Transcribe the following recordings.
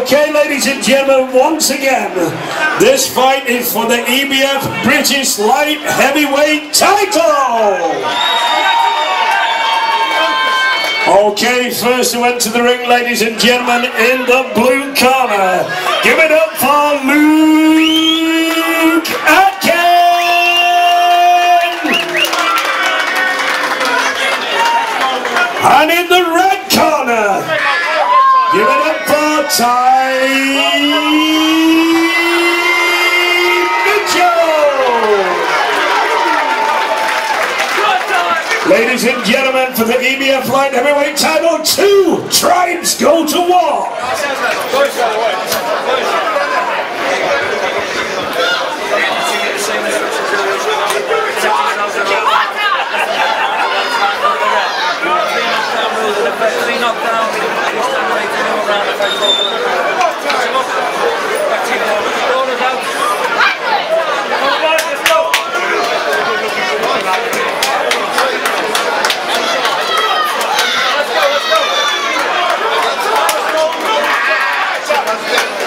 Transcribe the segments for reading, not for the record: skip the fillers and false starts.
Okay, ladies and gentlemen, once again, this fight is for the EBF British Light Heavyweight title. Okay, first to enter the ring, ladies and gentlemen, in the blue corner. Give it up for Luke Atkin. And in the red corner, give it up for Ty Mitchell. Ladies and gentlemen, for the EBF Light Heavyweight title, 2 tribes go to war. Let's go.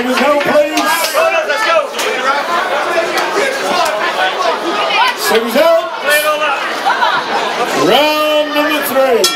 we go, please. Let's go. Sings out. Round number 3.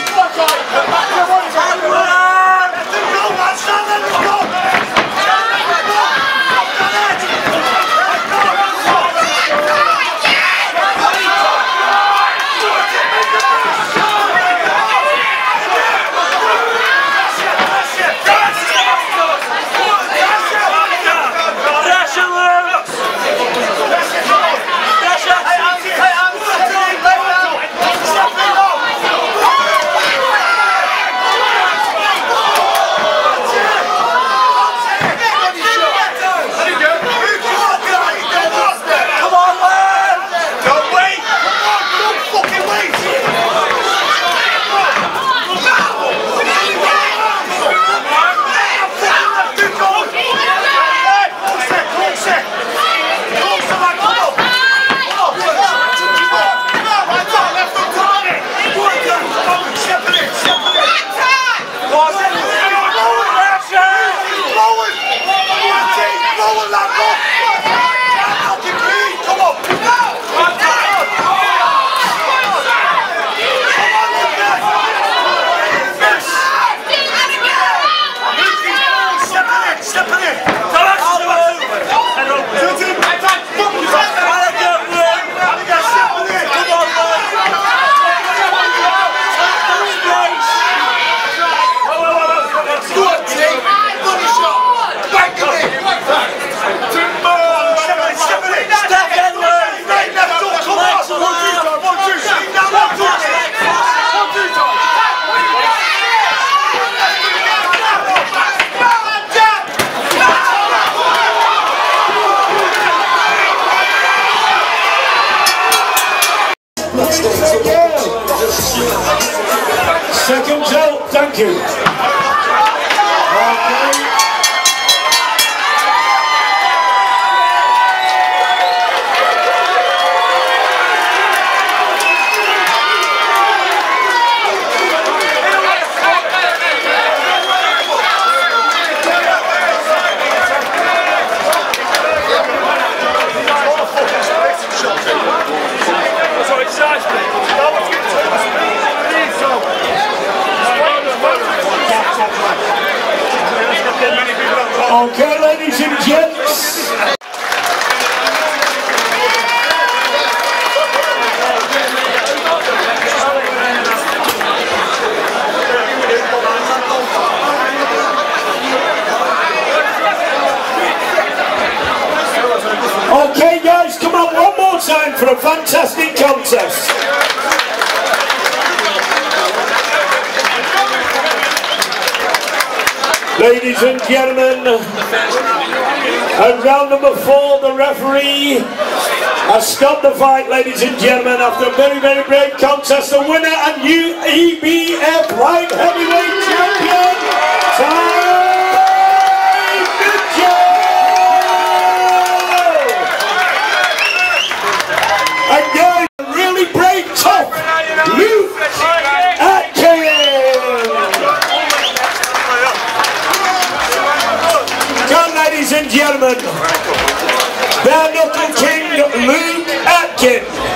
Seconds out, thank you. Okay, ladies and gents. Okay, guys, come on one more time for a fantastic contest. Ladies and gentlemen, at round number 4, the referee has stopped the fight, ladies and gentlemen, after a very, very great contest. The winner and new EBF Light Heavyweight Champion, Ty Mitchell! And guys, really brave, tough, Luke Atkins! Ladies and gentlemen, bare knuckle king Luke Atkins.